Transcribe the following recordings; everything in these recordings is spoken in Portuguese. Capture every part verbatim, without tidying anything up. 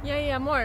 E aí, amor?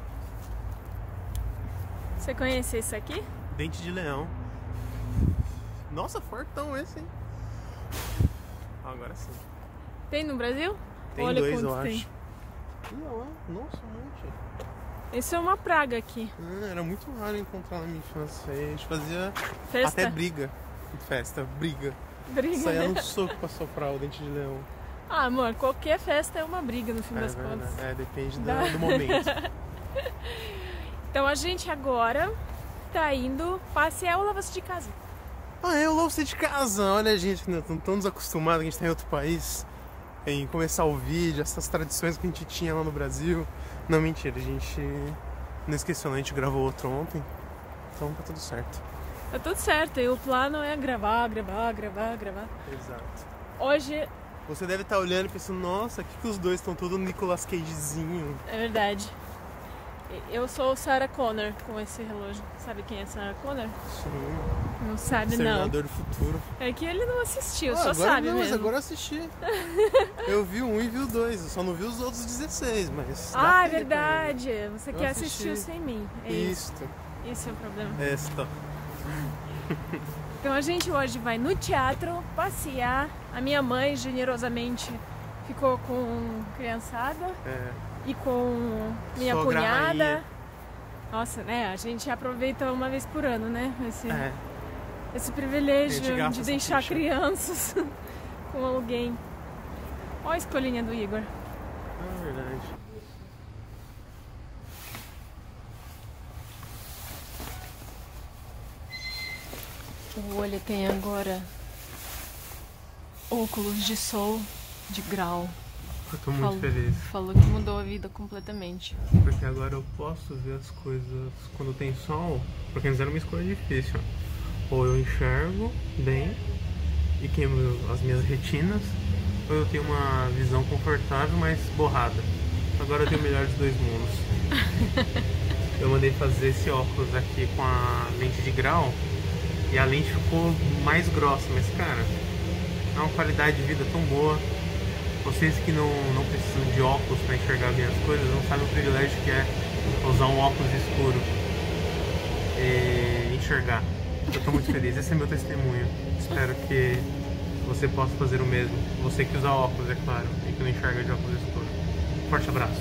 Você conhece isso aqui? Dente de leão. Nossa, fortão esse, hein? Agora sim. Tem no Brasil? Tem Olha dois, eu quantos tem. acho. Ih, olha lá. Nossa, um monte. Isso é uma praga aqui. Ah, era muito raro encontrar na minha infância. A gente fazia Festa? até briga. Festa, briga. Briga. Saía no soco pra soprar o dente de leão. Ah, amor, qualquer festa é uma briga no fim É das verdade. contas. É, depende do, Dá. do momento. Então a gente agora tá indo passear ou lava-se de casa. Ah, eu louvo você de casa. Olha, gente, não estamos tão desacostumados, a gente tá em outro país, em começar o vídeo, essas tradições que a gente tinha lá no Brasil. Não, mentira, a gente não esqueceu, não, a gente gravou outro ontem, então tá tudo certo. Tá tudo certo, e o plano é gravar, gravar, gravar, gravar. Exato. Hoje, Você deve estar olhando e pensando, nossa, o que, que os dois estão todos Nicolas Cagezinho? é verdade, eu sou Sarah Connor com esse relógio. Sabe quem é Sarah Connor? Sim. Não sabe, não. Exterminador do Futuro. É que ele não assistiu, Ah, só agora sabe não, mas mesmo. agora eu assisti. Eu vi um e vi o dois, eu só não vi os outros dezesseis, mas... dá Ah, é tempo ainda. verdade. Você Eu quer assisti. assistir sem mim. É isso. Isto. Esse é o problema. Esta. Então a gente hoje vai no teatro passear. A minha mãe generosamente ficou com criançada É. e com minha Sogra cunhada. rainha. Nossa, né? A gente aproveita uma vez por ano, né? Esse, É. esse A privilégio gente gasta de essa deixar ficha. crianças com alguém. Olha a escolinha do Igor. É verdade. O olho tem agora óculos de sol de grau. Eu tô muito Falou, feliz, falou que mudou a vida completamente. porque agora eu posso ver as coisas quando tem sol, porque antes era uma escolha difícil. Ou eu enxergo bem e queimo as minhas retinas, ou eu tenho uma visão confortável, mas borrada. Agora eu tenho o melhor dos dois mundos. Eu mandei fazer esse óculos aqui com a lente de grau e a lente ficou mais grossa, mas cara, é uma qualidade de vida tão boa. Vocês que não, não precisam de óculos para enxergar bem as coisas não sabem o privilégio que é usar um óculos escuro e enxergar. Eu tô muito feliz, esse é meu testemunho. Espero que você possa fazer o mesmo. Você que usa óculos, é claro, e que não enxerga de óculos escuros. Forte abraço.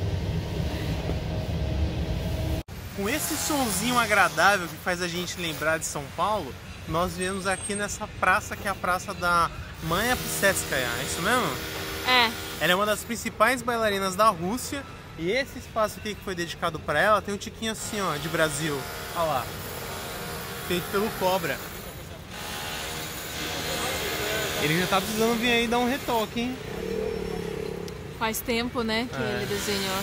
Com esse sonzinho agradável que faz a gente lembrar de São Paulo, nós viemos aqui nessa praça que é a Praça da Maya Pshetskaya, é isso mesmo? É, Ela é uma das principais bailarinas da Rússia e esse espaço aqui que foi dedicado para ela tem um tiquinho assim, ó, de Brasil. Olha lá. Feito pelo Cobra. Ele já tá precisando vir aí dar um retoque, hein? faz tempo, né, que É. ele desenhou.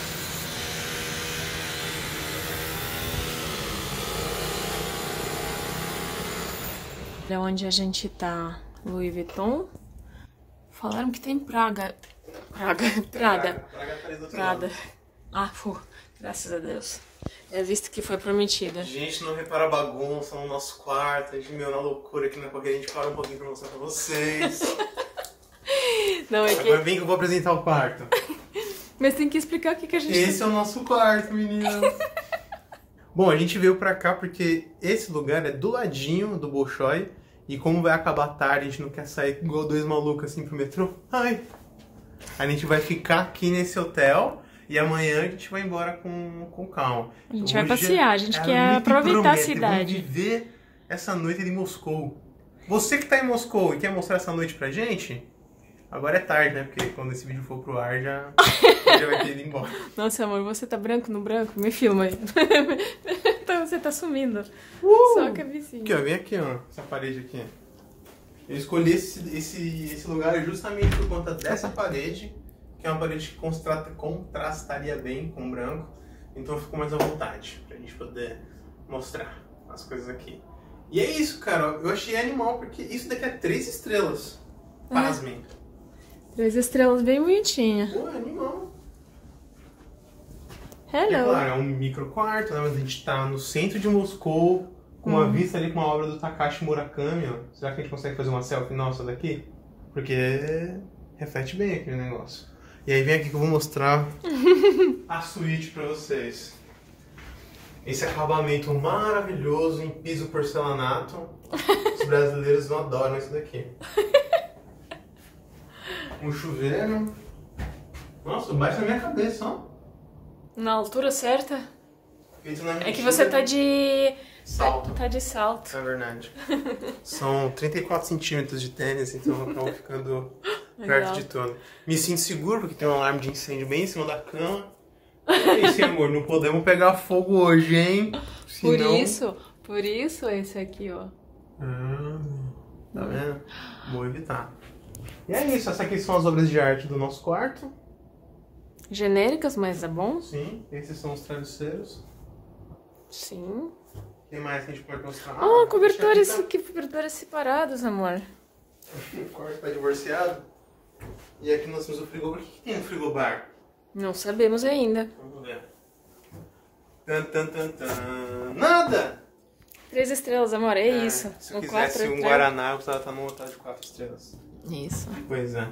Olha onde a gente tá, Louis Vuitton. Falaram que tem Praga. Praga, Prada. Prada. Ah, pô, graças a Deus. É visto que foi prometida. A gente não repara a bagunça no nosso quarto, a gente meio na loucura aqui na correria, a gente para um pouquinho pra mostrar pra vocês. Não, é que... Agora vem que eu vou apresentar o quarto. Mas tem que explicar o que, que a gente... Esse é o nosso quarto, meninas. Bom, a gente veio pra cá porque esse lugar é do ladinho do Bolshoi. E como vai acabar tarde, a gente não quer sair igual dois malucos assim pro metrô. Ai! A gente vai ficar aqui nesse hotel e amanhã a gente vai embora com, com calma. A gente vai Hoje passear, a gente é quer noite aproveitar a promete, cidade. Vamos viver essa noite de Moscou. Você que tá em Moscou e quer mostrar essa noite pra gente, agora é tarde, né? Porque quando esse vídeo for pro ar, já, já vai ter ido embora. Nossa, amor, você tá branco no branco? Me filma aí. Então você tá sumindo. Uh! Só a cabecinha. Aqui, ó, vem aqui, ó, essa parede aqui. Eu escolhi esse, esse, esse lugar justamente por conta dessa parede, que é uma parede que contrasta, contrastaria bem com o branco, então ficou mais à vontade pra gente poder mostrar as coisas aqui. E é isso, cara, eu achei animal, porque isso daqui é três estrelas. Pasmem. Três estrelas bem bonitinha. Pô, é animal. Hello. É claro, é um micro quarto, né? Mas a gente tá no centro de Moscou, com uma Hum. vista ali com uma obra do Takashi Murakami, ó. Será que a gente consegue fazer uma selfie nossa daqui? Porque reflete bem aquele negócio. E aí vem aqui que eu vou mostrar a suíte pra vocês. Esse acabamento maravilhoso em piso porcelanato. Os brasileiros não adoram isso daqui. Um chuveiro. Nossa, baixo na minha cabeça, ó. Na altura certa? Feito na É que você tá de... salto. Tá de salto. É verdade. São trinta e quatro centímetros de tênis, então eu acabo ficando perto de tudo. Me sinto seguro porque tem um alarme de incêndio bem em cima da cama. É isso, amor, não podemos pegar fogo hoje, hein? Por Senão... isso, por isso esse aqui, ó. Ah, tá vendo? Vou evitar. E é isso, essas aqui são as obras de arte do nosso quarto. Genéricas, mas é bom? Sim, esses são os travesseiros. Sim. O que mais que a gente pode mostrar? Ah, Ah, cobertores, tá... que cobertores separados, amor. O quarto tá divorciado. E aqui nós temos o frigobar. O que, que tem no frigobar? Não sabemos ainda. Vamos ver. Tan, tan, tan, tan. Nada! Três estrelas, amor, é, é isso. Se eu Um quisesse quatro, um Guaraná, eu precisava estar num hotel de quatro estrelas. Isso. Pois é.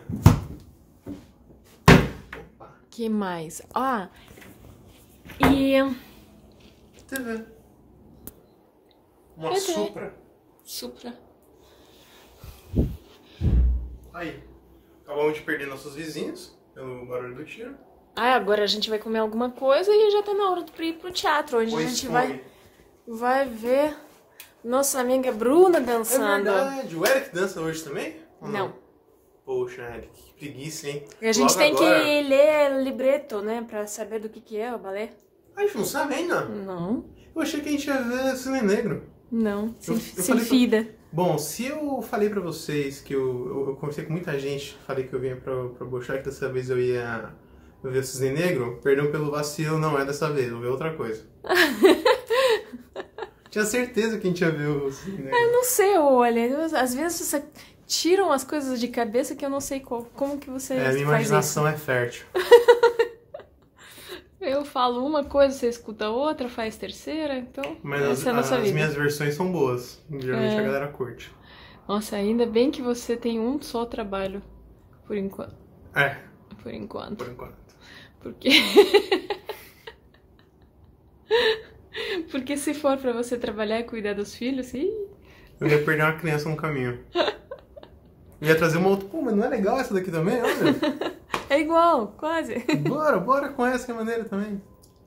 Que mais? Ah, e... T V. Uma T V. Supra. Supra. Aí. Acabamos de perder nossos vizinhos pelo barulho do tiro. Ah, agora a gente vai comer alguma coisa e já tá na hora de ir pro teatro, onde Pois a gente foi. vai, vai ver nossa amiga Bruna É dançando. verdade. O Eric dança hoje também? Ou Não. Poxa, Eric, que preguiça, hein? E a gente Logo tem agora... que ler libreto, né, pra saber do que que é o balé. A gente não sabe ainda? Não, Eu achei que a gente ia ver Cisne Negro. não, Eu- se, eu se falei pra- fida. Bom, se eu falei pra vocês que eu, eu, eu conversei com muita gente, falei que eu vinha pra, pra Bochá, que dessa vez eu ia eu ver o Cisne Negro, perdão pelo vacilo, não é dessa vez, eu vou ver outra coisa. Tinha certeza que a gente ia ver o Cisne Negro. Eu não sei, olha, eu- às vezes você tiram as coisas de cabeça que eu não sei qual, como que você É, a minha faz imaginação é fértil. isso. Eu falo uma coisa, você escuta outra, faz terceira, então Mas as, essa é a nossa as vida. minhas versões são boas, geralmente É. a galera curte. Nossa, ainda bem que você tem um só trabalho, por enquanto. É, Por enquanto. por enquanto. Porque... Porque se for pra você trabalhar e cuidar dos filhos, ih, Eu ia perder uma criança no caminho. Eu ia trazer uma outra. Pô, mas não é legal essa daqui também? Olha. é igual, quase. Bora, bora com essa que é maneira também.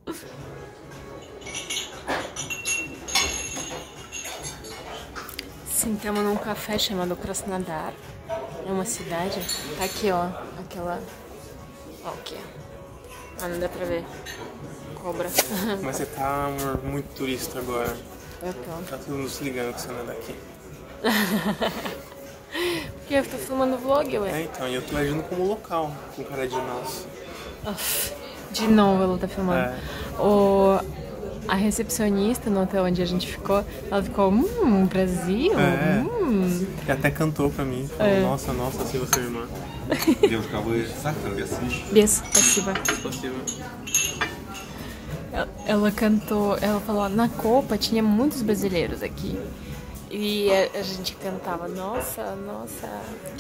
Sentamos num café chamado Krasnodar. É uma cidade. Tá aqui, ó. Aquela. Ó, aqui. Ah, não dá pra ver. Cobra. Mas você tá, amor, muito turista agora. Eu tô. Tá todo mundo se ligando que você não é daqui. Porque eu tô filmando vlog, ué. É, então, e eu tô agindo como local, com cara de nosso. Uf, de novo ela tá filmando. É. O, a recepcionista no hotel onde a gente ficou, ela ficou, hum, Brasil? É. Hum. E até cantou pra mim. Falou, É. nossa, nossa, assim você é irmã. Девушка, а вы сахар гасишь? Без, спасибо. Possível. Ela, ela cantou, ela falou, na Copa tinha muitos brasileiros aqui. E a, a gente cantava, nossa, nossa.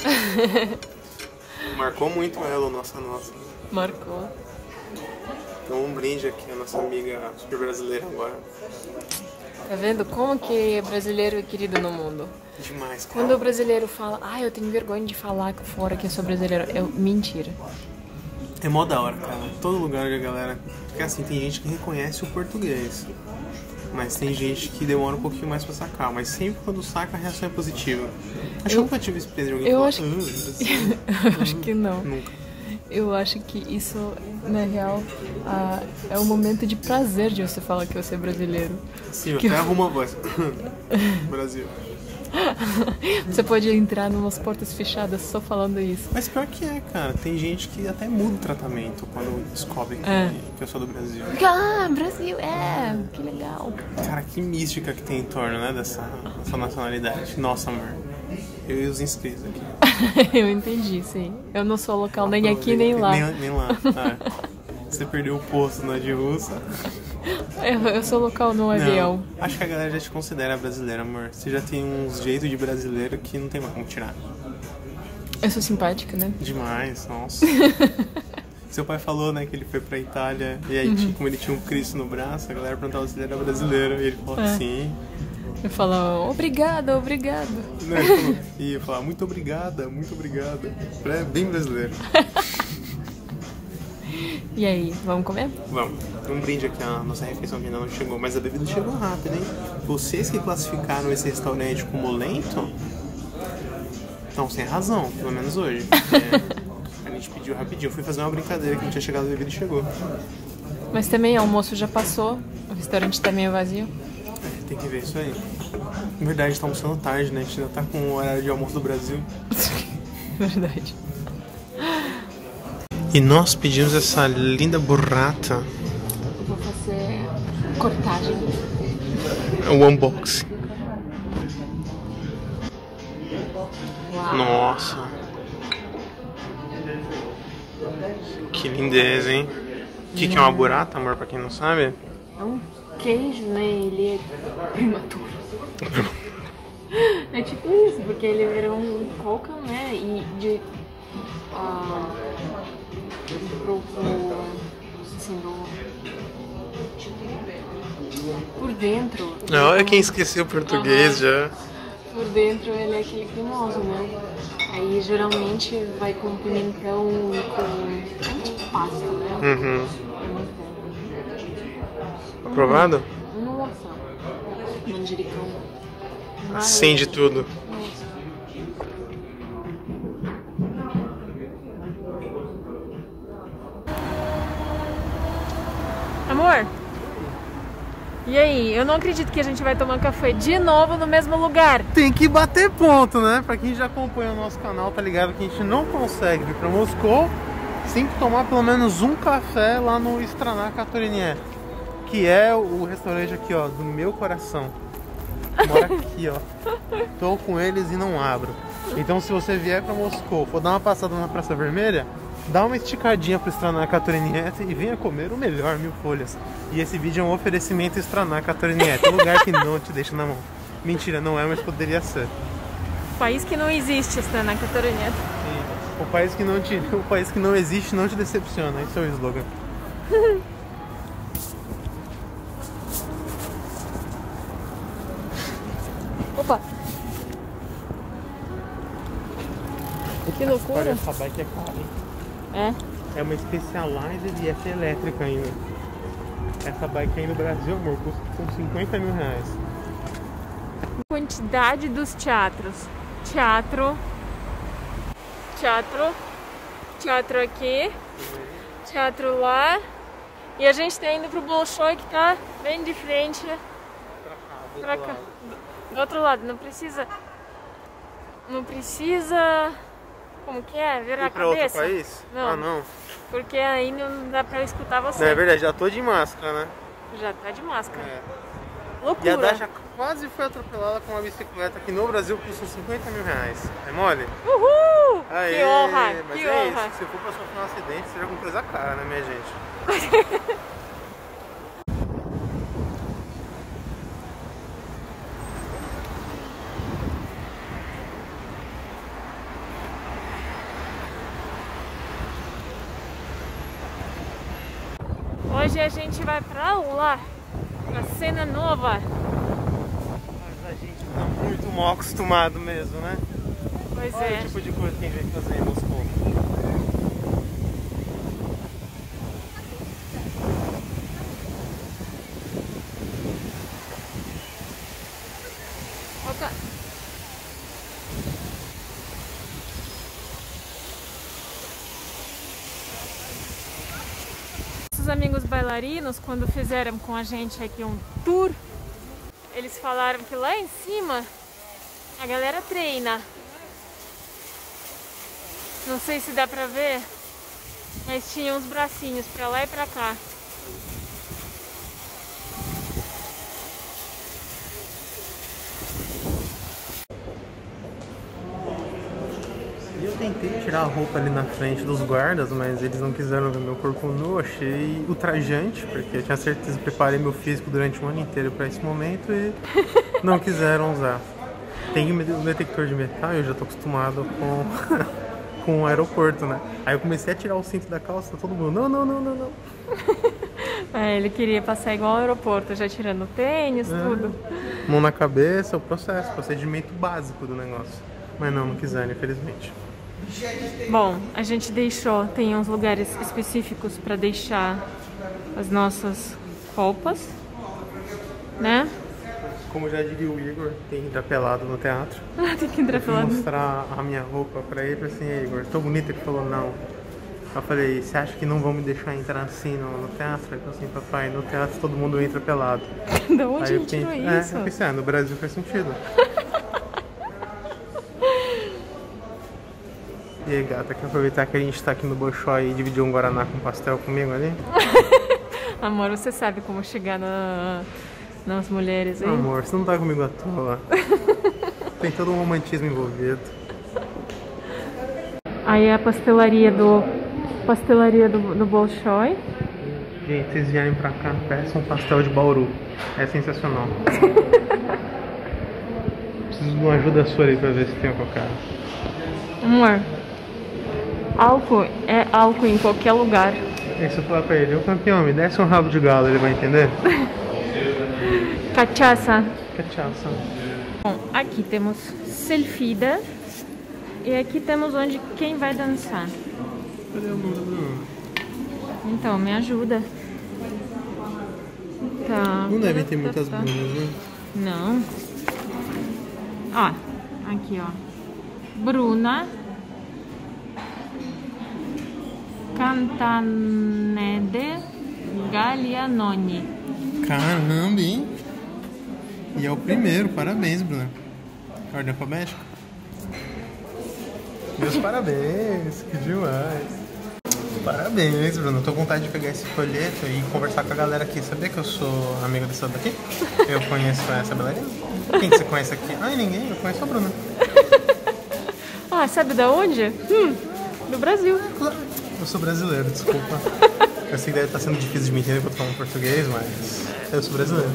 Marcou muito ela, o nossa, nossa. Marcou. Então um brinde aqui, a nossa amiga super brasileira agora. Tá vendo como que brasileiro é querido no mundo? Demais, cara. Quando o brasileiro fala, ah, eu tenho vergonha de falar fora que eu sou brasileiro, é mentira. É mó da hora, cara. Todo lugar onde a galera... Porque assim, tem gente que reconhece o português. Mas tem gente que demora um pouquinho mais pra sacar. Mas sempre quando saca, a reação é positiva. Acho que eu nunca tive experiência de alguém eu falar... acho- "Ah, Brasil." Eu acho que não. Nunca. Eu acho que isso, na real, ah, é um momento de prazer de você falar que você é brasileiro. Sim, eu Que- até arrumo a voz. Brasil. Você pode entrar numas portas fechadas só falando isso. Mas pior que é, cara. Tem gente que até muda o tratamento quando descobre que, É. que eu sou do Brasil. Ah, Brasil, é, que legal. Cara, que mística que tem em torno, né, dessa, dessa nacionalidade. Nossa, amor. Eu e os inscritos aqui. Eu entendi, sim. Eu não sou local nem aqui nem lá. Nem, nem lá. É. Você perdeu o posto na de russa. Eu, eu sou local no avião. Não, acho que a galera já te considera brasileira, amor. Você já tem uns jeitos de brasileiro que não tem mais como tirar. Eu sou simpática, né? Demais, nossa. Seu pai falou, né, que ele foi pra Itália e aí, uhum. como ele tinha um Cristo no braço, a galera perguntava se ele era brasileiro. E ele falou é. sim. Ele falou, obrigada, obrigado. Não, ele falou, e eu falava, muito obrigada, muito obrigada. É bem brasileiro. E aí, vamos comer? Vamos. Um brinde aqui, a nossa refeição que ainda não chegou, mas a bebida chegou rápido, hein? Vocês que classificaram esse restaurante como lento, estão sem razão, pelo menos hoje. É. A gente pediu rapidinho, fui fazer uma brincadeira que não tinha chegado a bebida e chegou. Mas também o almoço já passou, o restaurante tá meio vazio. É, tem que ver isso aí. Na verdade, tá almoçando tarde, né? A gente ainda tá com o horário de almoço do Brasil. Verdade. E nós pedimos essa linda burrata. Eu vou fazer cortagem. O unboxing. Uau. Nossa. Que lindeza, hein? O que, que é uma burrata, amor, pra quem não sabe? É um queijo, né? Ele é prematuro. É tipo isso, porque ele virou um coca, né? E de... Uh, pro, pro, assim, do, por dentro... Olha quem esqueceu o português uh-huh. já. Por dentro ele é aquele cremoso, né? Aí geralmente vai com pimentão e com... É tipo pasta, né? Uhum. É muito bom. Aprovado? Nossa. Manjericão. Acende tudo. Nossa. Amor? E aí? Eu não acredito que a gente vai tomar café de novo no mesmo lugar. Tem que bater ponto, né? Pra quem já acompanha o nosso canal, tá ligado que a gente não consegue vir pra Moscou sem tomar pelo menos um café lá no Strana Katorinié, que é o restaurante aqui, ó, do meu coração. Mora aqui, ó. Tô com eles e não abro. Então se você vier pra Moscou, for dar uma passada na Praça Vermelha, dá uma esticadinha pro Strana Katorinié e venha comer o melhor mil folhas. E esse vídeo é um oferecimento Strana Katorinié, um lugar que não te deixa na mão. Mentira, não é, mas poderia ser. O país que não existe, Strana Katorinié. O país que não te, o país que não existe não te decepciona, esse é o slogan. Opa! Que loucura! Olha, essa bike é cara, hein? É? É uma Specialized e essa é elétrica ainda. Essa bike aí no Brasil, amor, custa cinquenta mil reais. Quantidade dos teatros. Teatro. Teatro. Teatro aqui. Teatro lá. E a gente tá indo pro Bolshoi, que tá bem de frente. Pra cá. Do outro lado. Não precisa... Não precisa... Como que é? Virar a cabeça? Outro país? Não. Ah, não. Porque aí não dá pra escutar você. Não, é verdade, já tô de máscara, né? Já tá de máscara. É. Loucura. E a Dasha quase foi atropelada com uma bicicleta que no Brasil custa cinquenta mil reais. É mole? Uhul! Aê, que honra! mas que é honra! Isso. Se for pra sofrer um acidente, seja com coisa cara, né, minha gente? Hoje a gente vai pra lá, pra Cena Nova. Mas a gente tá muito mal acostumado mesmo, né? Pois Olha é. o tipo de coisa que a gente vai fazer em Moscou. Opa. Nossos amigos bailarinos, quando fizeram com a gente aqui um tour, eles falaram que lá em cima a galera treina. Não sei se dá pra ver, mas tinha uns bracinhos pra lá e pra cá. Eu tentei tirar a roupa ali na frente dos guardas, mas eles não quiseram ver meu corpo nu. Achei ultrajante, porque eu tinha certeza que preparei meu físico durante o ano inteiro para esse momento e não quiseram usar. Tem um detector de metal e eu já tô acostumado com, com o aeroporto, né? Aí eu comecei a tirar o cinto da calça, todo mundo, não, não, não, não, não. É, ele queria passar igual ao aeroporto, já tirando o tênis, é. tudo. Mão na cabeça, o processo, procedimento básico do negócio. Mas não, não quiseram, infelizmente. Bom, a gente deixou, tem uns lugares específicos para deixar as nossas roupas, né? Como já diria o Igor, tem que entrar pelado no teatro. Ah, tem que entrar pelado. Eu fui mostrar a minha roupa pra ele e falei assim, Igor, tô bonita? Ele falou, não. Eu falei, você acha que não vão me deixar entrar assim no, no teatro? Ele falou assim, papai, no teatro todo mundo entra pelado. De onde ele tirou isso? É, eu pensei, ah, no Brasil faz sentido. E aí, gata, quer aproveitar que a gente tá aqui no Bolshoi e dividir um Guaraná com pastel comigo ali? Amor, você sabe como chegar na... nas mulheres, hein? Amor, você não tá comigo à toa. Tem todo um romantismo envolvido. Aí é a pastelaria do pastelaria do, do Bolshoi. Gente, vocês vierem pra cá, peçam um pastel de Bauru. É sensacional. Preciso de uma ajuda sua ali pra ver se tem qualquer. Amor, álcool é álcool em qualquer lugar. E se eu falar pra ele, ô campeão, me desce um rabo de galo, ele vai entender? Cachaça. Cachaça. Bom, aqui temos Selfida. E aqui temos onde quem vai dançar. Cadê o mundo? Então, me ajuda. Tá. Não deve ter muitas bundas, né? Não. Ó, aqui, ó. Bruna. Cantanede Gallianoni. Caramba, hein? E é o primeiro, parabéns, Bruna. Ordem alfabética? Meus parabéns, que demais. Parabéns, Bruno. Tô com vontade de pegar esse folheto e conversar com a galera aqui. Sabia que eu sou amigo dessa daqui? Eu conheço essa bailarina. Quem que você conhece aqui? Ai, ninguém. Eu conheço a Bruna. Ah, sabe da onde? Hum, do Brasil. Eu sou brasileiro, desculpa. Eu sei que deve estar sendo difícil de me entender porque eu tô falando português, mas eu sou brasileiro.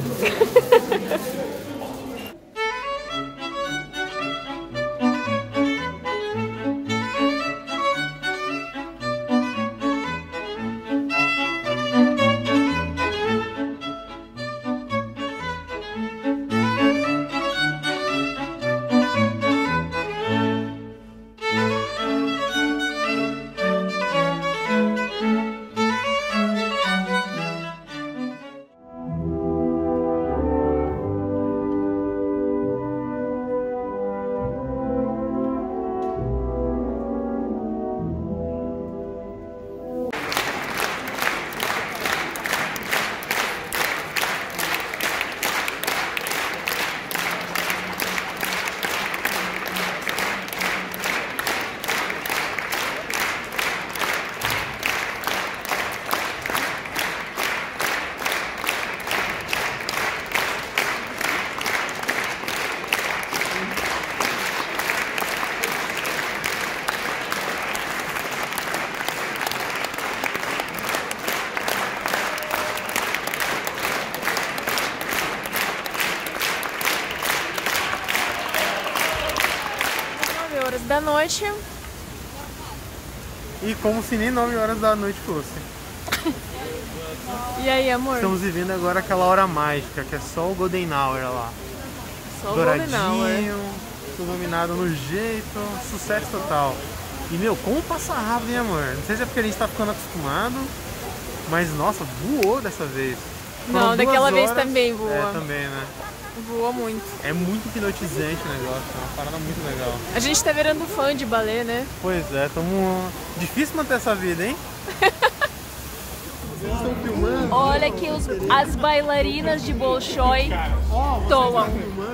Da noite. E como se nem nove horas da noite fosse. E aí, amor? Estamos vivendo agora aquela hora mágica, que é só o Golden Hour lá. Só o Golden Hour. Tudo dominado no jeito, sucesso total. E meu, como passa rápido, hein, amor? Não sei se é porque a gente tá ficando acostumado, mas nossa, voou dessa vez. Foram Não, daquela horas, vez também voou. É, também, né? Voou muito. É muito hipnotizante o negócio, é uma parada muito legal. A gente tá virando fã de balé, né? Pois é, tamo... Difícil manter essa vida, hein? Vocês estão filmando? Olha que os, as bailarinas de Bolshoi toam.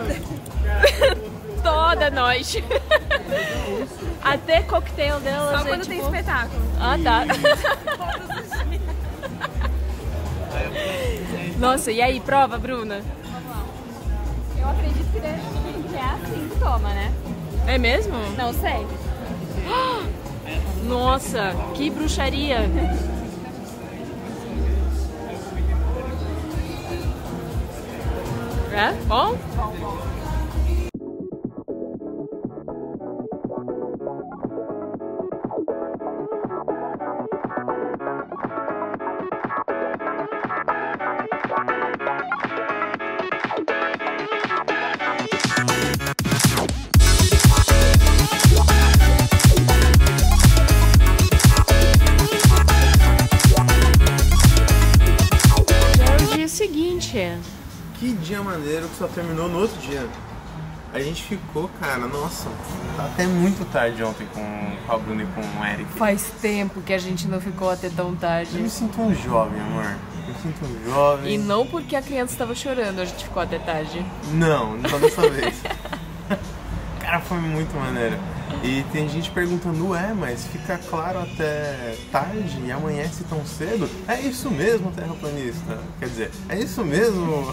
Toda noite. Até coquetel delas. Só quando é, tipo... tem espetáculo. Ah, tá. Nossa, e aí, prova, Bruna? Eu acredito que, deve, que é assim que toma, né? É mesmo? Não sei. Nossa, que bruxaria! É? Bom? Gente! Que dia maneiro que só terminou no outro dia. A gente ficou, cara, nossa, tá até muito tarde ontem com a Bruna e com o Eric. Faz tempo que a gente não ficou até tão tarde. Eu me sinto um jovem, amor. Eu me sinto um jovem. E não porque a criança estava chorando, a gente ficou até tarde. Não, não dessa vez. Cara, foi muito maneiro. E tem gente perguntando, ué, mas fica claro até tarde e amanhece tão cedo? É isso mesmo, terraplanista? Quer dizer, é isso mesmo?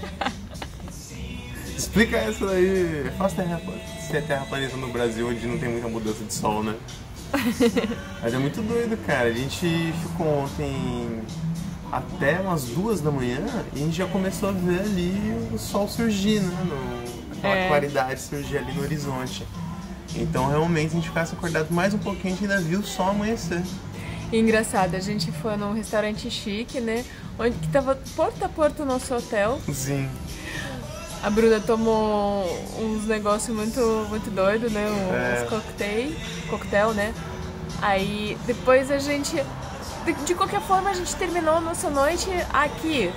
Explica essa daí. É fácil ser terraplanista no Brasil, onde não tem muita mudança de sol, né? Mas é muito doido, cara. A gente ficou ontem até umas duas da manhã e a gente já começou a ver ali o sol surgir, né? No, aquela é. claridade surgir ali no horizonte. Então, realmente, se a gente ficasse acordado mais um pouquinho, a gente ainda viu o sol amanhecer. E engraçado, a gente foi num restaurante chique, né? Onde que tava porta a porta o nosso hotel. Sim. A Bruna tomou uns negócios muito, muito doidos, né? Uns É. coquetel, coquetel, né? Aí depois a gente, de, de qualquer forma, a gente terminou a nossa noite aqui.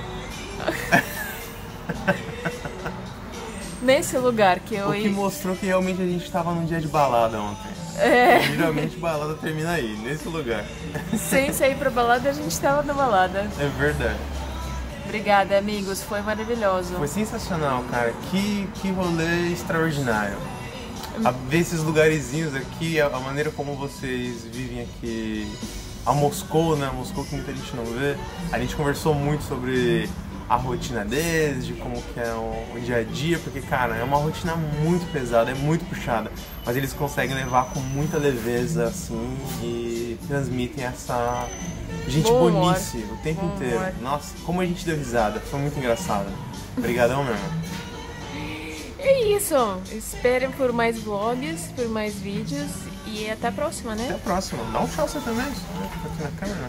Nesse lugar que eu... O que mostrou que realmente a gente estava num dia de balada ontem. É. Geralmente balada termina aí, nesse lugar. Sem sair pra balada, a gente tava na balada. É verdade. Obrigada, amigos. Foi maravilhoso. Foi sensacional, cara. Que, que rolê extraordinário. A ver esses lugarzinhos aqui, a, a maneira como vocês vivem aqui. A Moscou, né? Moscou que muita gente não vê. A gente conversou muito sobre a rotina deles, de como que é o, o dia a dia, porque, cara, é uma rotina muito pesada, é muito puxada. Mas eles conseguem levar com muita leveza, assim, e transmitem essa gente Bom humor. bonice o tempo Bom inteiro. humor. Nossa, como a gente deu risada, foi muito engraçado. Obrigadão mesmo. É isso. Esperem por mais vlogs, por mais vídeos e até a próxima, Até né? a próxima. Dá um tchau você também, fica aqui na câmera.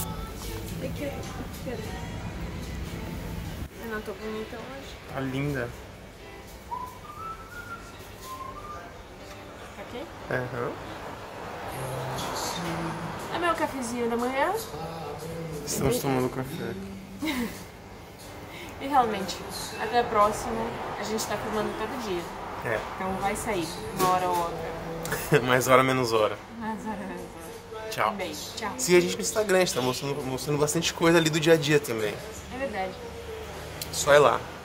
Eu não tô bonita hoje. Tá linda. Tá ok? Aham. É meu cafezinho da manhã. Estamos tomando café. E realmente, até a próxima. A gente tá filmando todo dia. É. Então vai sair, uma hora ou outra. Mais hora, menos hora. Mas, uh, Tchau. um beijo. Tchau. Siga a gente no Instagram, a gente tá mostrando, mostrando bastante coisa ali do dia a dia também. É verdade. Só ir lá.